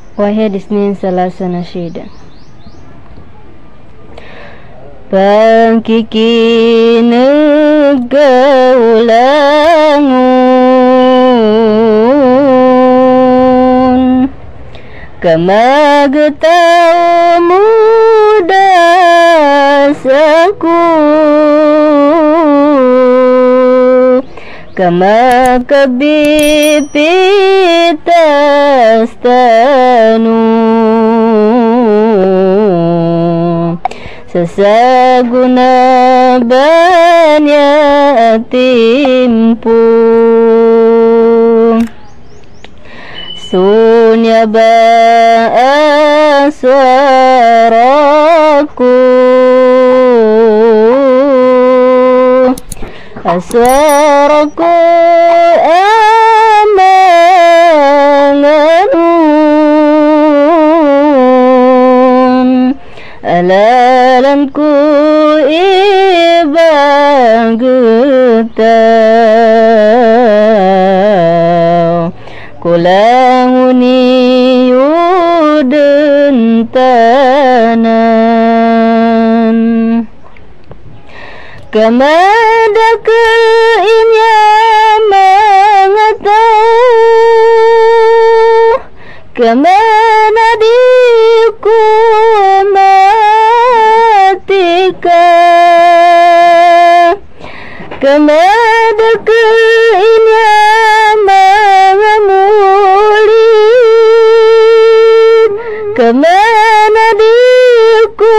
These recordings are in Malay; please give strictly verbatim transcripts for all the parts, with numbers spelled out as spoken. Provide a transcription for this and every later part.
واحد اثنين ثلاثة نشيدا. Pangkiki negaulangun Kamagtau muda saku Kamakabipitas tanu Sesaguna banyak timpu Sunya ba'aswaraku Aswaraku amanganun Alalanku ibang getau Kulang uniuden tanan Kamada keinya mengatau Kemana diku matika Kemada keinya mengamulid Kemana diku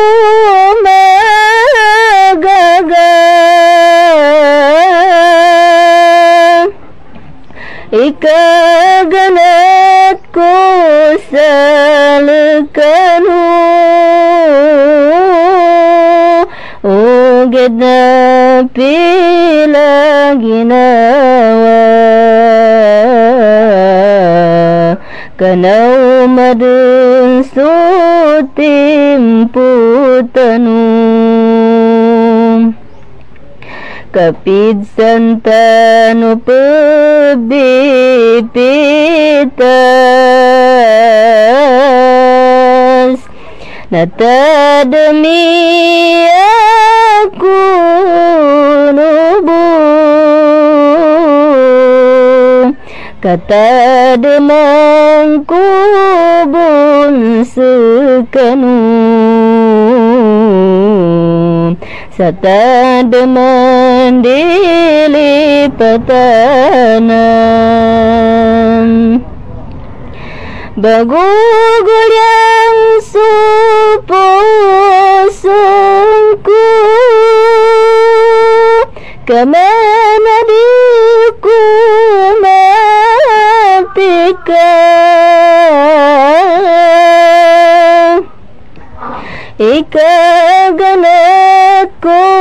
magagal Ika ganatku salkanu Ugid na pila ginawa Kanaw madun sutim putanum Kapid santano pabipitas Natadami aku nubu Kata demangku bun sekanu Sata deman dilipatanan Bagugul yang supusungku Kemana diku matika Ika ganatku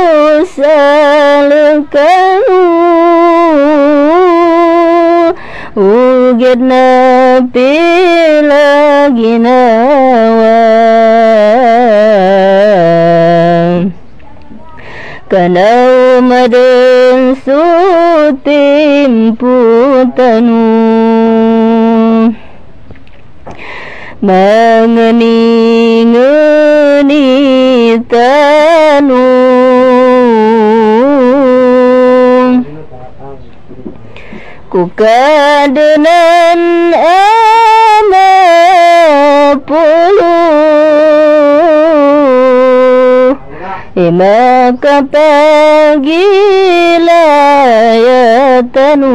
salkanu Ugid na pila ginawa Kanaw madun sutim putanu Mangani-ngani tanu Kukadenan ama puluh Ima kapagila ya tanu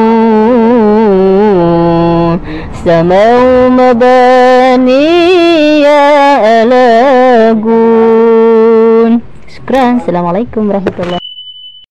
Samau mabani ya alagun Syukran. Assalamualaikum warahmatullahi wabarakatuh.